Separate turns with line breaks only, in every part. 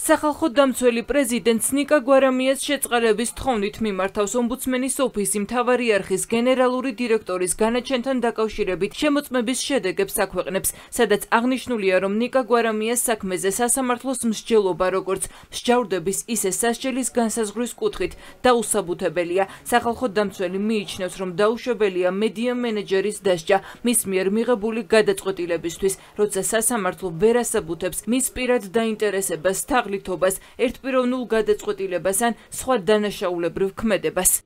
სახალხო დამცველი პრეზიდენტს ნიკა გვარამიას შეწყალების თხოვნით მიმართავს ომბუდსმენის ოფისი მთავარი არხის გენერალური დირექტორის განაჩენთან დაკავშირებით შემოწმების შედეგებს აქვეყნებს, სადაც აღნიშნულია, რომ ნიკა გვარამიას საქმეზე სასამართლოს მსჯელობა როგორც მსჯავრდების, ისე სასჯელის განსაზღვრის კუთხით დაუსაბუთებელია. სახალხო დამცველი მიიჩნევს, რომ დაუშვებელია მედია მენეჯერის დასჯა მის მიერ მიღებული გადაწყვეტილებისთვის, როცა სასამართლო ვერ ასაბუთებს მის პირად დაინტერესებას თაღლითობას, ერთპიროვნულ გადაწყვეტილებას ან სხვა დანაშაულებრივ ქმედებას.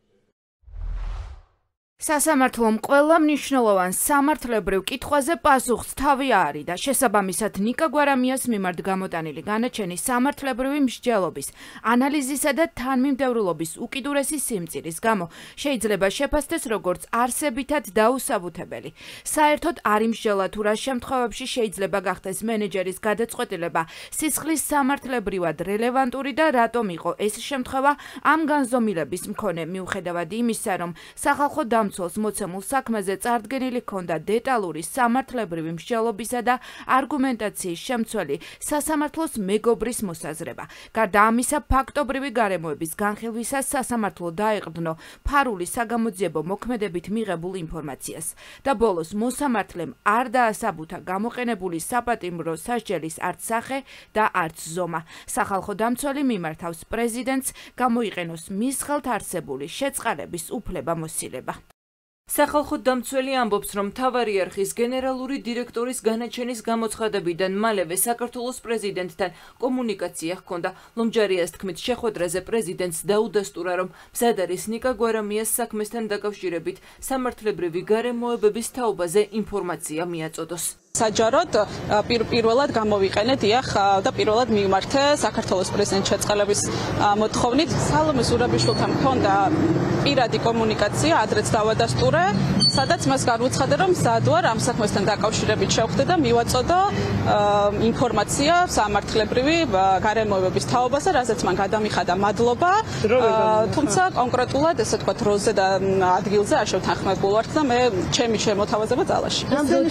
სასამართლომ ყველა მნიშვნელოვან სამართლებრივ კითხვაზე პასუხს თავი აარიდა. შესაბამისად, ნიკა გვარამიას მიმართ გამოტანილი განაჩენი სამართლებრივი მსჯელობის, ანალიზისა და თანმიმდევრულობის უკიდურესი სიმწირის გამო შეიძლება შეფასდეს როგორც არსებითად დაუსაბუთებელი. საერთოდ არ იმსჯელა თუ რა შემთხვევებში შეიძლება გახდეს მენეჯერის გადაწყვეტილება სისხლის სამართლებრივად რელევანტური და რატომ იყო ეს შემთხვევა ამ განზომილების მქონე, მიუხედავად იმისა, რომ სახალხო დამცველს მოცემულ საქმეზე წარდგენილი ჰქონდა დეტალური სამართლებრივი მსჯელობისა და არგუმენტაციის შემცველი სასამართლოს მეგობრის მოსაზრება. გარდა ამისა, ფაქტობრივი გარემოების განხილვისას სასამართლო დაეყრდნო ფარული საგამოძიებო მოქმედებით მიღებულ ინფორმაციას და ბოლოს მოსამართლემ არ დაასაბუთა გამოყენებული საპატიმრო სასჯელის არც სახე და არც ზომა. სახალხო დამცველი მიმართავს პრეზიდენტს გამოიყენოს მის ხელთ არსებული შეწყალების უფლებამოსილება.
სახალხო დამცველი ამბობს, რომ მთავარი არხის გენერალური დირექტორის განაჩენის გამოცხადებიდან მალევე საქართველოს პრეზიდენტთან კომუნიკაცია ჰქონდა. ლომჯარიას თქმით, შეხვედრაზე პრეზიდენტს დაუდასტურა, რომ მზად არის ნიკა გვარამიას საქმესთან დაკავშირებით სამართლებრივი გარემოებების თაობაზე ინფორმაცია მიაწოდოს.
საჯაროდ პირველად გამოვიყენე დიახ და პირველად მიმართე საქართველოს პრეზიდენტის შეწყალების მოთხოვნით. სალომე ზურაბიშვილთან მქონდა პირადი კომუნიკაცია, ადრეც დავადასტურე, სადაც მას განუცხადე, რომ მზად ვარ ამ საქმესთან დაკავშირებით შევხვდე და მივაწოდო ინფორმაცია სამართლებრივი გარემოებების თაობაზე, რასაც მან გადამიხადა მადლობა. თუმცა კონკრეტულად ესე თქვა დროზე და ადგილზე არ შევთანხმებულ ვართ და მე ჩემი შემოთავაზება ძალაში.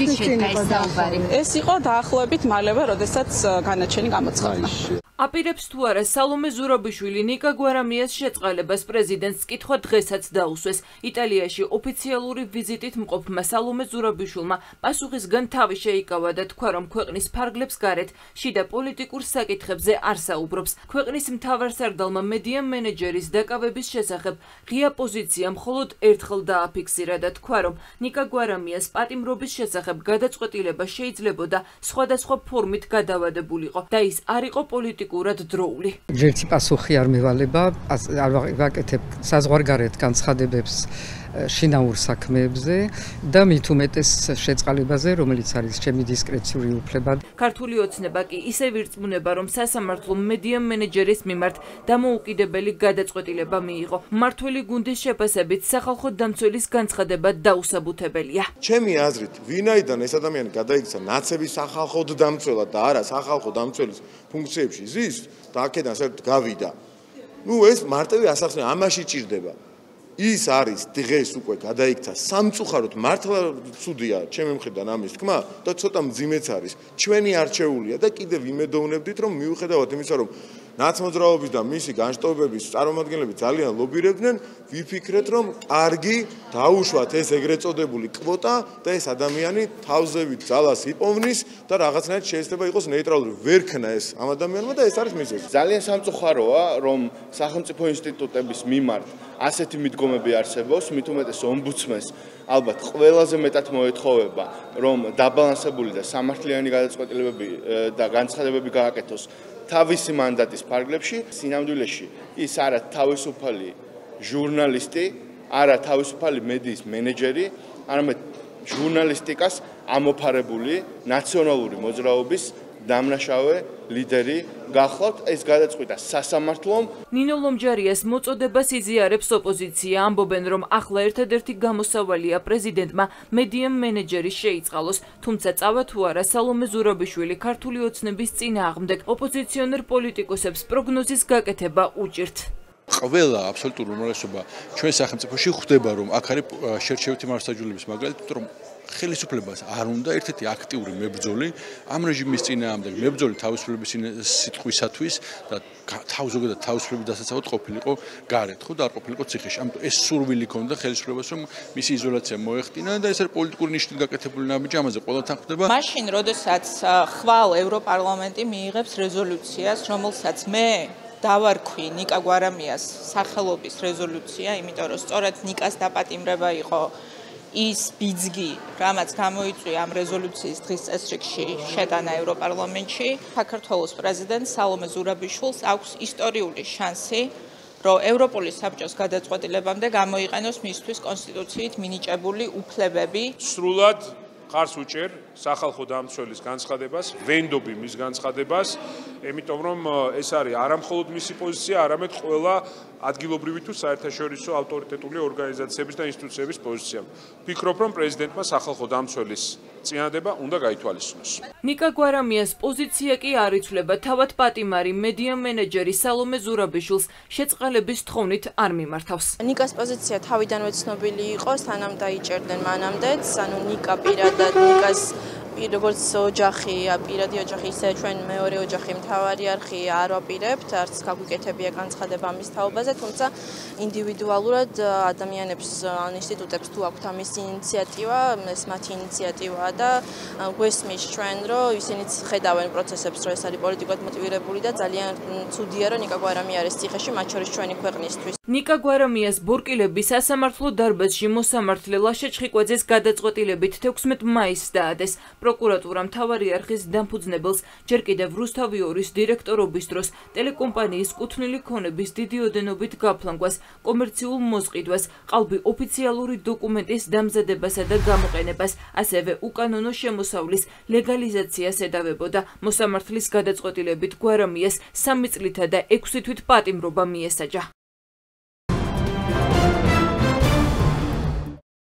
ეს იყო დაახლოებით მალევე, როდესაც განაჩენი გამოცხადდა.
აპირებს თუ არა სალომე ზურაბიშვილი ნიკა გვარამიას შეწყალებას პრეზიდენტს კითხვა დღესაც დაუსვეს. იტალიაში ოფიციალური ვიზიტით მყოფმა სალომე ზურაბიშვილმა პასუხისგან თავი შეიკავა და თქვა, რომ ქვეყნის ფარგლებს გარეთ შიდა პოლიტიკურ საკითხებზე არ საუბრობს. ქვეყნის მთავარსარდალმა მედია მენეჯერის დაკავების შესახებ ღია პოზიცია მხოლოდ ერთხელ დააფიქსირა და თქვა, რომ ნიკა გვარამიას პატიმრობის შესახებ გადაწყვეტილება შეიძლებოდა სხვადასხვა ფორმით გადავადებულიყო და ის არ იყო პოლიტიკური დროული.
ერთი პასუხი არ მევალება, არ ვაკეთებ საზღვარგარეთ განცხადებებს შინაურ საქმეებზე და მით უმეტეს შეწყალებაზე, რომელიც არის ჩემი დისკრეციული უფლება.
ქართული ოცნება კი ისევ ირწმუნება, რომ სასამართლო მედია მენეჯერის მიმართ დამოუკიდებელი გადაწყვეტილება მიიღო. მმართველი გუნდის შეფასებით სახალხო დამცველის განცხადება დაუსაბუთებელია.
ჩემი აზრით, ვინაიდან ეს ადამიანი გადაიქცა ნაცების სახალხოდ დამცველად და არა სახალხო დამცველის ფუნქციებში ზის და აქედან საერთოდ გავიდა. ეს მარტივი ასახსნა ამაში ჭირდება. ის არის დღეს უკვე გადაიქცა სამწუხაროდ მართლა ცუდია ჩემი მხრიდან ამის თქმა და ცოტა მძიმეც არის. ჩვენი არჩეულია და კიდევ იმედოვნებდით, რომ მიუხედავად იმისა, რომ ნაცმოძრაობის და მისი განშტოებების წარმომადგენლები ძალიან ლობირებდნენ, ვიფიქრეთ, რომ კარგი დაუშვათ ეს ეგრეთ წოდებული კვოტა და ეს ადამიანი თავზევით ძალას იპოვნის და რაღაცნაირად შეიძლება იყოს ნეიტრალური. ვერ ქნა ეს ამ ადამიანმა და ეს არის მიზეზი.
ძალიან სამწუხაროა, რომ სახელმწიფო ინსტიტუტების მიმართ ასეთი მიდგომები არსებობს, მით უმეტეს ომბუდსმენს ალბათ ყველაზე მეტად მოეთხოვება, რომ დაბალანსებული და სამართლიანი გადაწყვეტილებები და განცხადებები გააკეთოს თავისი მანდატის ფარგლებში. სინამდვილეში ის არა თავისუფალი ჟურნალისტი, არა თავისუფალი მედიის მენეჯერი, არამედ ჟურნალისტიკას ამოფარებული ნაციონალური მოძრაობის დამნაშავე ლიდერი გახლავთ. ეს გადაწყვიტა სასამართლომ.
ნინო ლომჯარიას მოწოდებას იზიარებს ოპოზიცია. ამბობენ, რომ ახლა ერთადერთი გამოსავალია პრეზიდენტმა მედია მენეჯერი შეიწყალოს. თუმცა წავა თუ არა სალომე ზურაბიშვილი ქართული ოცნების წინააღმდეგ ოპოზიციონერ პოლიტიკოსებს პროგნოზის გაკეთება უჭირთ.
ყველა აბსოლუტური უმრავლესობა ჩვენ სახელმწიფოში ხვდება, რომ აქ არის შერჩევითი მარცხაჯულების მაგალითად, რომ ხელისუფლებას არ უნდა ერთ-ერთი აქტიური მებრძოლი ამ რეჟიმის წინააღმდეგ მებრძოლი თავისუფლების სიტყვისათვის და ზოგადად თავისუფლების დასაცავად ყოფილიყო გარეთ, ხო და არ ყოფილიყო ციხეში. ამიტომ ეს სურვილი ქონდა ხელისუფლებას, რომ მისი იზოლაცია მოეხდინა და ეს არის პოლიტიკური ნიშნით გაკეთებული ნაბიჯი, ამაზე ყველთან ხდება.
მაშინ, როდესაც ხვალ ევროპარლამენტი მიიღებს რეზოლუციას, რომელსაც მე დავარქვი ნიკა გვარამიას სახელობის რეზოლუცია, იმიტომ რომ სწორედ ნიკას დაპატიმრება იყო ის ბიძგი, რამაც გამოიწვია ამ რეზოლუციის დღის წესრიგში შეტანა ევროპარლამენტში. საქართველოს პრეზიდენტ სალომე ზურაბიშვილს აქვს ისტორიული შანსი, რომ ევროპული საბჭოს გადაწყვეტილებამდე გამოიყენოს მისთვის კონსტიტუციით მინიჭებული უფლებები.
სრულად ხარს უჭერ სახალხო დამცველის განცხადებას, ვენდობი მის განცხადებას, იმიტომ რომ ეს არის არამხოლოდ მისი პოზიცია, არამედ ყველა ადგილობრივი თუ საერთაშორისო ავტორიტეტული ორგანიზაციების და ინსტიტუციების პოზიცია. ვფიქრობ, რომ პრეზიდენტმა სახალხო დამცველის წინადადება უნდა გაითვალისწინოს.
ნიკა გვარამიას პოზიცია კი არ იცვლება, თავად პატიმარი მედია მენეჯერი სალომე ზურაბიშვილს შეწყალების თხოვნით არ მიმართავს.
ნიკას პოზიცია თავიდანვე ცნობილი იყო, სანამ დაიჭერდნენ მანამდეც, ანუ ნიკა პირადად ნიკას როგორც ოჯახი, პირადი ოჯახი, ისე ჩვენ მეორე ოჯახი მთავარი არხი არ ვაპირებთ, არც გაგვიკეთებია განცხადება ამის თაობაზე, თუმცა ინდივიდუალურად ადამიანებს ან ინსტიტუტებს თუ აქვთ ამის ინიციატივა, ეს მათი ინიციატივაა და გვესმის ჩვენ, რომ ისინიც ხედავენ პროცესებს, რომ ეს არის პოლიტიკურად მოტივირებული და ძალიან ცუდია, რომ ნიკა გვარამია არის ციხეში, მათ შორის ჩვენი ქვეყნისთვის.
ნიკა გვარამიას ბორკილები სასამართლო დარბაზში მოსამართლე ლაშა ჩხიკვაძეს გადაწყვეტილებით 16 მაისს დაადეს. პროკურატურა მთავარი არხის დამფუძნებელს ჯერ კიდევ რუსთავი 2-ის დირექტორობის დროს ტელეკომპანიის კუთვნილი ქონების დიდი ოდენობით გაფლანგვას, კომერციულ მოსყიდვას, ყალბი ოფიციალური დოკუმენტის დამზადებასა და გამოყენებას, ასევე უკანონო შემოსავლის ლეგალიზაციას ედავებოდა. მოსამართლის გადაწყვეტილებით გვარამიას 3 წლითა და 6 თვით პატიმრობა მიესაჯა.